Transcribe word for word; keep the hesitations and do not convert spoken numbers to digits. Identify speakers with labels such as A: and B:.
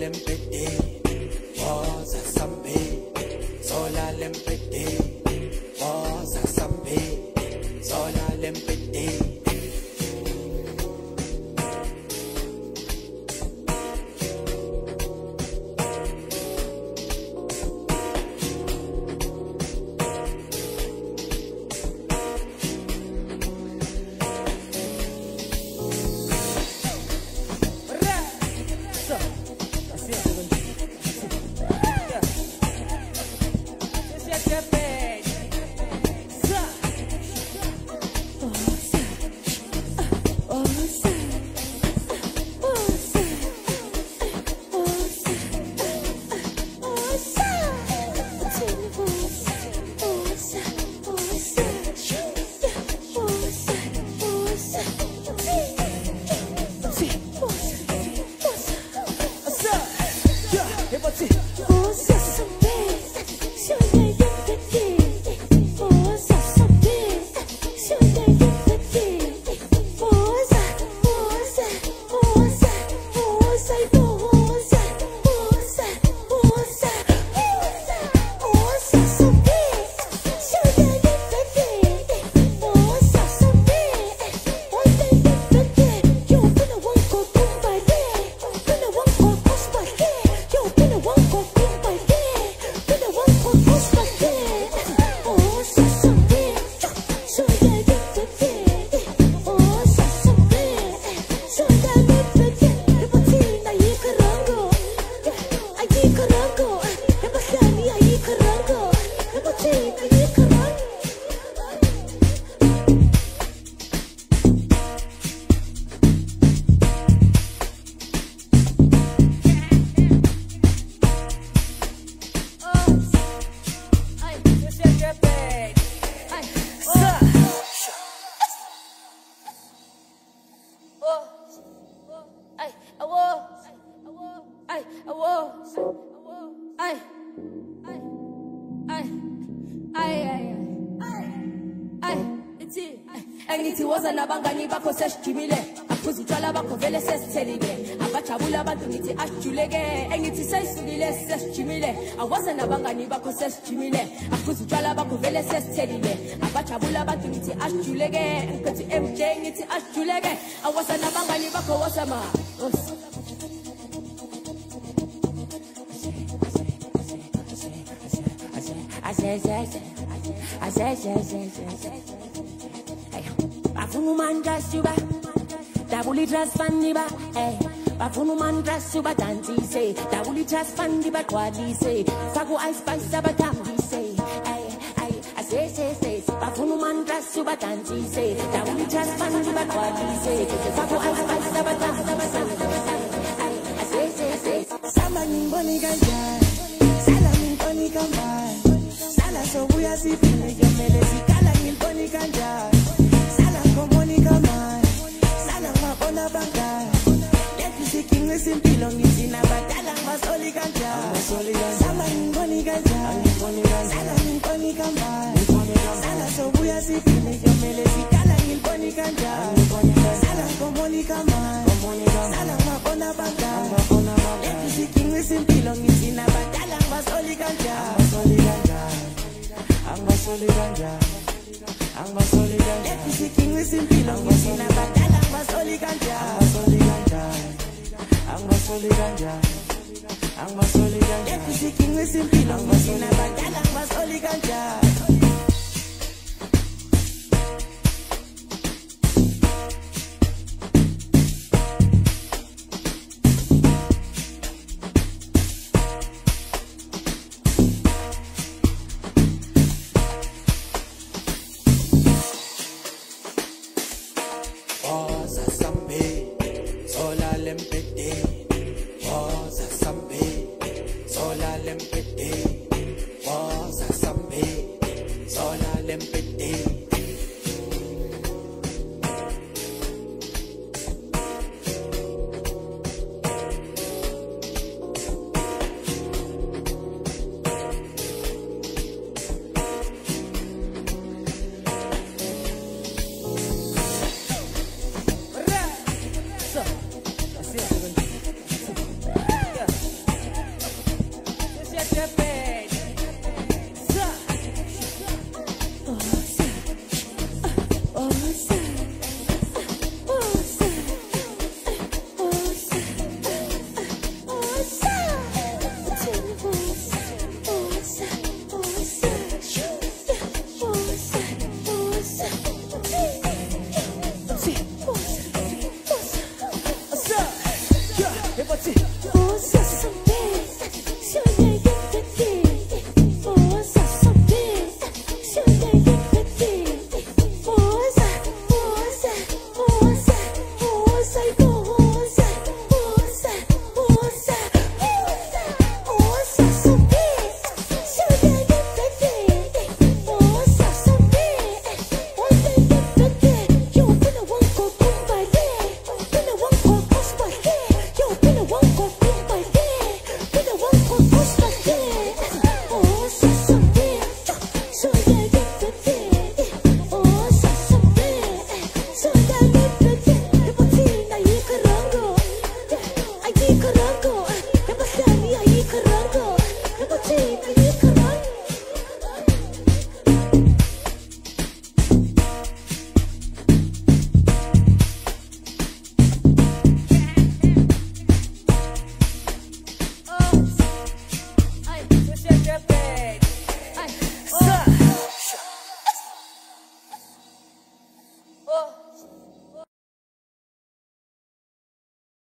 A: lempete, Woza sambe, sola lempete, Woza sambe, sola lempete.
B: Angithi woza nabangani bakho sesijimile aphuza utshwala bakho vele sesithelile abajabula abantu ngithi asijuleke engithi seyisukile sesijimile awoza nabangani bakho sesijimile aphuza utshwala bakho vele sesithelile abajabula abantu ngithi asijuleke ngithi M J ngithi asijuleke awoza nabangani bakho woza ma Bafunu man dress you ba, double dress funny ba, eh. Bafunu man dress you ba, dancy say, double dress funny ba, quadri say. Fago I spice ba, tambi say, eh, eh. I say say say, Bafunu man dress you ba, dancy say, double dress funny ba, quadri say. Fago I spice ba, tambi say, eh, eh. I say say say.
C: Samba nimboni ganja, sala nimboni gamba, sala so we are si fine gemele si kala nimboni ganja. Simply long is in a battle, mas only ganja. Sala ngoni ganja, sala ngoni gamba. Sala so we are sipping it, your melody, kala ngoni ganja. Sala ngoni gamba, sala ngona banga. Let me see king with simply long is in a battle, mas only ganja. Mas only ganja, mas only ganja. Let me see king with simply long is in a battle, mas only ganja. I'm a solid ganja. I'm a solid ganja. Let me see king with simply long. I'm a solid ganja. I'm a solid ganja.
A: Woza sambe, sola lempete, Woza sambe, sola lempete, Woza sambe, sola lempete.
C: Woza.